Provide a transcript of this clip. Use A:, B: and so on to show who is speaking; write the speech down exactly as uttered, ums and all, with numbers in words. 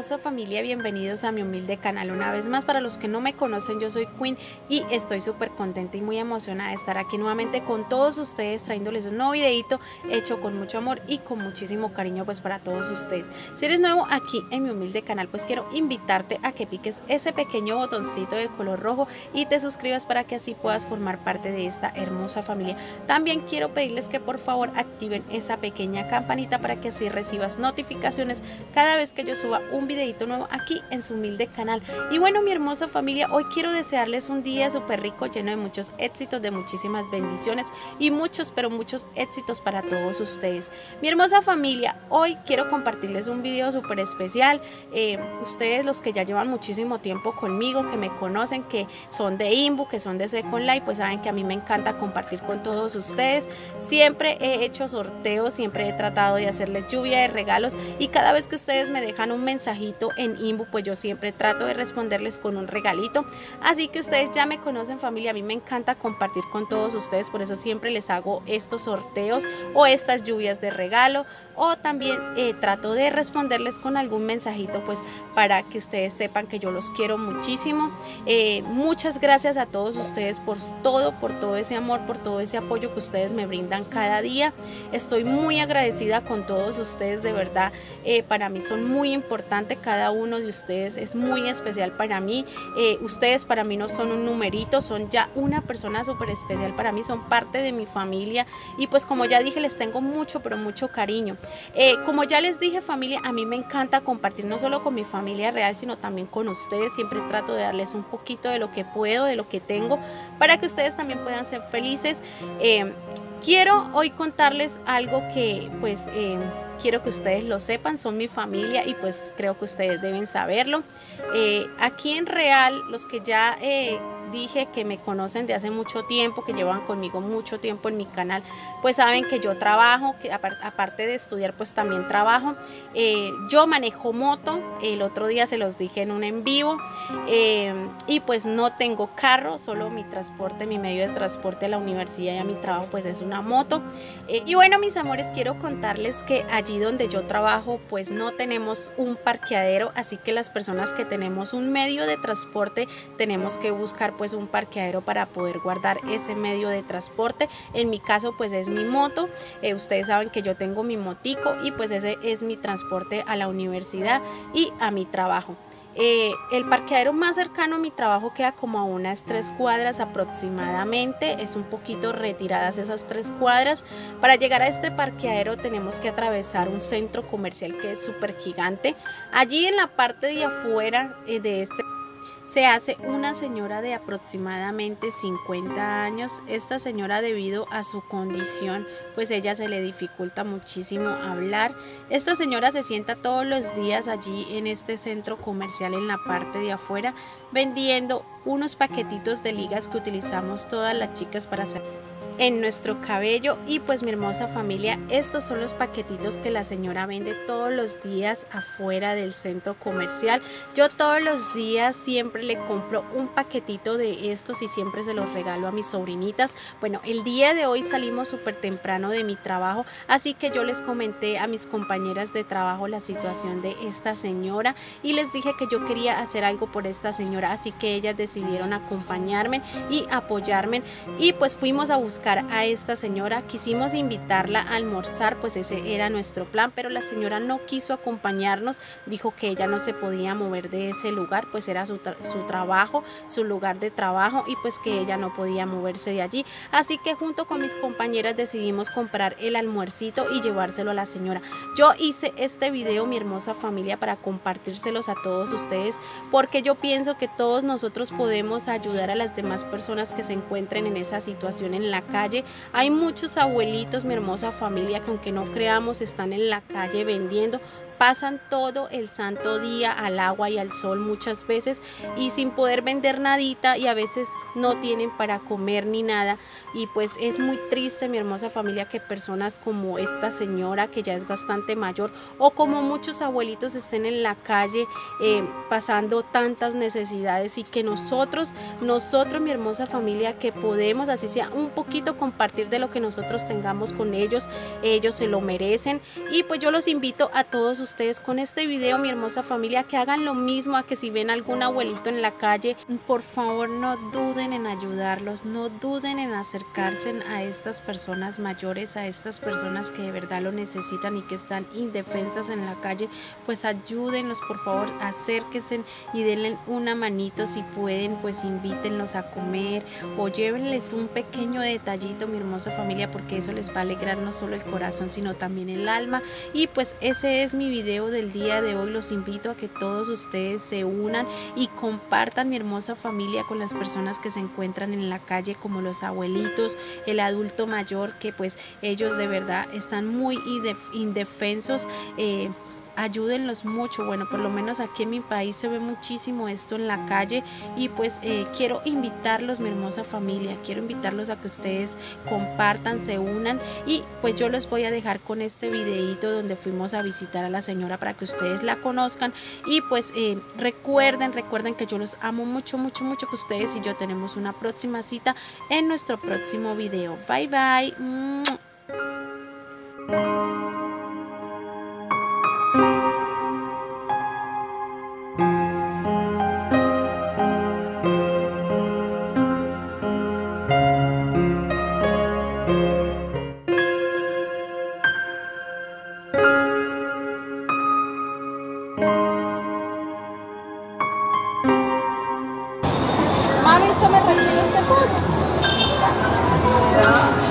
A: hermosa familia, bienvenidos a mi humilde canal una vez más. Para los que no me conocen, yo soy Queen y estoy súper contenta y muy emocionada de estar aquí nuevamente con todos ustedes, trayéndoles un nuevo videito hecho con mucho amor y con muchísimo cariño pues para todos ustedes. Si eres nuevo aquí en mi humilde canal, pues quiero invitarte a que piques ese pequeño botoncito de color rojo y te suscribas para que así puedas formar parte de esta hermosa familia. También quiero pedirles que por favor activen esa pequeña campanita para que así recibas notificaciones cada vez que yo suba un videito nuevo aquí en su humilde canal. Y bueno, mi hermosa familia, hoy quiero desearles un día súper rico, lleno de muchos éxitos, de muchísimas bendiciones y muchos, pero muchos éxitos para todos ustedes. Mi hermosa familia, hoy quiero compartirles un video súper especial. Eh, ustedes, los que ya llevan muchísimo tiempo conmigo, que me conocen, que son de Inbu, que son de Second Life, pues saben que a mí me encanta compartir con todos ustedes. Siempre he hecho sorteos, siempre he tratado de hacerles lluvia de regalos y cada vez que ustedes me dejan un mensajito en Inbu, pues yo siempre trato de responderles con un regalito. Así que ustedes ya me conocen, familia, a mí me encanta compartir con todos ustedes, por eso siempre les hago estos sorteos o estas lluvias de regalo, o también eh, trato de responderles con algún mensajito pues para que ustedes sepan que yo los quiero muchísimo. Eh, muchas gracias a todos ustedes por todo, por todo ese amor, por todo ese apoyo que ustedes me brindan cada día. Estoy muy agradecida con todos ustedes, de verdad. Eh, para mí son muy importantes, cada uno de ustedes es muy especial para mí. Eh, ustedes para mí no son un numerito, son ya una persona súper especial para mí, son parte de mi familia y pues como ya dije, les tengo mucho, pero mucho cariño. Eh, como ya les dije, familia, a mí me encanta compartir no solo con mi familia real, sino también con ustedes. Siempre trato de darles un poquito de lo que puedo, de lo que tengo, para que ustedes también puedan ser felices. Eh, quiero hoy contarles algo que pues eh, quiero que ustedes lo sepan, son mi familia y pues creo que ustedes deben saberlo. Eh, aquí en Real, los que ya eh, dije que me conocen de hace mucho tiempo, que llevan conmigo mucho tiempo en mi canal, pues saben que yo trabajo, que aparte de estudiar pues también trabajo. Eh, yo manejo moto, el otro día se los dije en un en vivo, eh, y pues no tengo carro, solo mi transporte, mi medio de transporte a la universidad y a mi trabajo pues es una moto. Eh, y bueno, mis amores, quiero contarles que allí donde yo trabajo pues no tenemos un parqueadero, así que las personas que tenemos un medio de transporte tenemos que buscar pues un parqueadero para poder guardar ese medio de transporte. En mi caso pues es mi moto. Eh, ustedes saben que yo tengo mi motico y pues ese es mi transporte a la universidad y a mi trabajo. Eh, el parqueadero más cercano a mi trabajo queda como a unas tres cuadras aproximadamente, es un poquito retiradas esas tres cuadras. Para llegar a este parqueadero tenemos que atravesar un centro comercial que es súper gigante. Allí en la parte de afuera eh, de este se hace una señora de aproximadamente cincuenta años. Esta señora, debido a su condición, pues ella se le dificulta muchísimo hablar. Esta señora se sienta todos los días allí en este centro comercial en la parte de afuera vendiendo unos paquetitos de ligas que utilizamos todas las chicas para hacer en nuestro cabello. Y pues mi hermosa familia, estos son los paquetitos que la señora vende todos los días afuera del centro comercial. Yo todos los días siempre le compro un paquetito de estos y siempre se los regalo a mis sobrinitas. Bueno, el día de hoy salimos súper temprano de mi trabajo, así que yo les comenté a mis compañeras de trabajo la situación de esta señora y les dije que yo quería hacer algo por esta señora, así que ellas decidieron acompañarme y apoyarme y pues fuimos a buscar a esta señora. Quisimos invitarla a almorzar, pues ese era nuestro plan, pero la señora no quiso acompañarnos, dijo que ella no se podía mover de ese lugar, pues era su, tra su trabajo, su lugar de trabajo y pues que ella no podía moverse de allí. Así que junto con mis compañeras decidimos comprar el almuercito y llevárselo a la señora. Yo hice este video, mi hermosa familia, para compartírselos a todos ustedes, porque yo pienso que todos nosotros podemos ayudar a las demás personas que se encuentren en esa situación en la calle. Hay muchos abuelitos, mi hermosa familia, que aunque no creamos están en la calle vendiendo, pasan todo el santo día al agua y al sol muchas veces y sin poder vender nadita y a veces no tienen para comer ni nada. Y pues es muy triste, mi hermosa familia, que personas como esta señora, que ya es bastante mayor, o como muchos abuelitos estén en la calle eh, pasando tantas necesidades, y que nosotros, nosotros mi hermosa familia, que podemos así sea un poquito compartir de lo que nosotros tengamos con ellos, ellos se lo merecen. Y pues yo los invito a todos ustedes con este video, mi hermosa familia, que hagan lo mismo, a que si ven algún abuelito en la calle, por favor no duden en ayudarlos, no duden en acercarse a estas personas mayores, a estas personas que de verdad lo necesitan y que están indefensas en la calle. Pues ayúdenlos, por favor, acérquense y denle una manito. Si pueden, pues invítenlos a comer o llévenles un pequeño detallito, mi hermosa familia, porque eso les va a alegrar no solo el corazón sino también el alma. Y pues ese es mi video del día de hoy. Los invito a que todos ustedes se unan y compartan, mi hermosa familia, con las personas que se encuentran en la calle, como los abuelitos, el adulto mayor, que pues ellos de verdad están muy indefensos. eh, Ayúdenlos mucho. Bueno, por lo menos aquí en mi país se ve muchísimo esto en la calle y pues eh, quiero invitarlos, mi hermosa familia, quiero invitarlos a que ustedes compartan, se unan, y pues yo los voy a dejar con este videito donde fuimos a visitar a la señora para que ustedes la conozcan. Y pues eh, recuerden, recuerden que yo los amo mucho, mucho, mucho, que ustedes y yo tenemos una próxima cita en nuestro próximo video. Bye, bye. Mami, ¿usted me recibe este pollo?